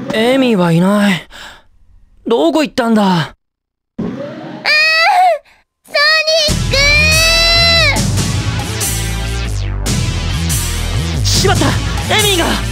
エミーはいない。どこ行ったんだ。 ソニック！ しまった、エミーが。